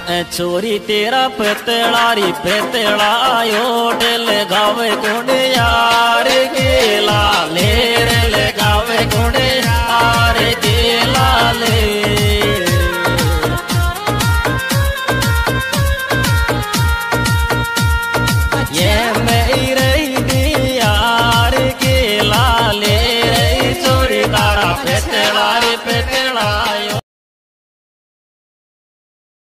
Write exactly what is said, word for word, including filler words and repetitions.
छोरी तेरा पेतलारी पेतलायो ढेल गावे कौन यार